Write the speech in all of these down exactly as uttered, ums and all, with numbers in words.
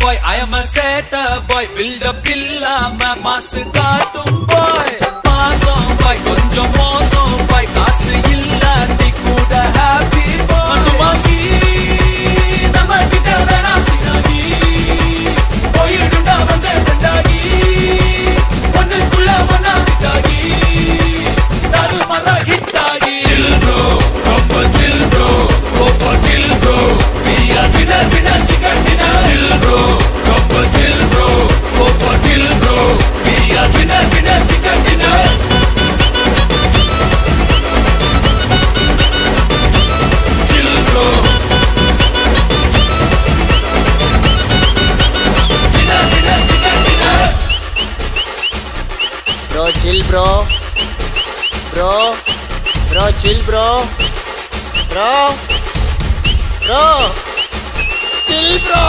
boy, I am a setter boy. Build a pillar, my mass cartoon boy. Masom boy, konjo mosom boy. Kasu illa tikuda happy boy. Mandumangi, nama kita dana sinagi. Boy dunda vande vandagi. One kulla mana vitagi. Daru mara hitagi. Chill bro, proper chill bro. Go for kill bro. We are winner, winner, chicken dinner. Chill bro, proper chill bro. Go for kill bro. We are winner, winner, chicken dinner. Chill bro. Winner, winner, chicken dinner. Bro, chill bro. Bro, bro, chill bro. Bro, bro, chill bro.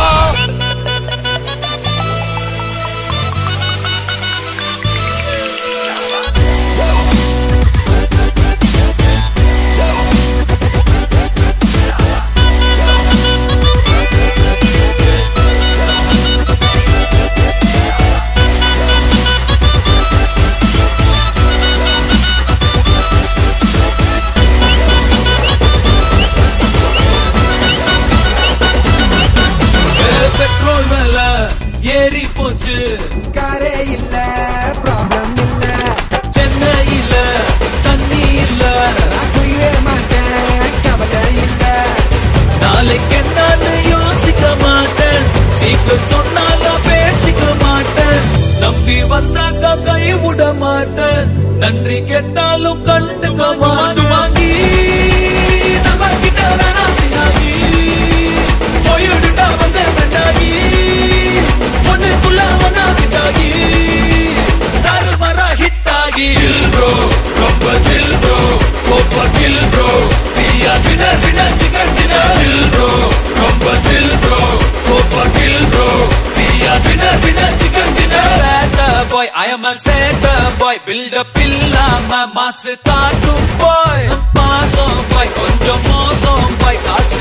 Petrol மேல ஏறி போச்சு காரே இல்ல problem இல்ல சென்னையில தண்ணி இல்ல நான் குடிவே மாட்டேன் கவலை இல்ல நாளைக்கு என்னன்னு யோசிக்க மாட்டேன் சீக்கிரம் சொன்னால பேசிக்க மாட்டேன் நம்பி வந்தாக்க கை விட மாட்டேன் நன்றி கேட்டாலும் கண்டுக்க மாட்டேன் வாங்கி நம்ம கிட்ட வேணா சினாகி போயிடுடா வந்து வெண்டாகி ஒண்ணுக்குள்ள ஒன்னா ஹிட்டாகி தாரு மரா ஹிட்டாகி chill bro proper chill bro go for kill bro we are winner winner chicken dinner chill bro proper chill bro go for kill bro we are winner winner chicken dinner setter boy I am a setter boy build a pillar my mass cartoon boy masom boy konjo mosom boy kasu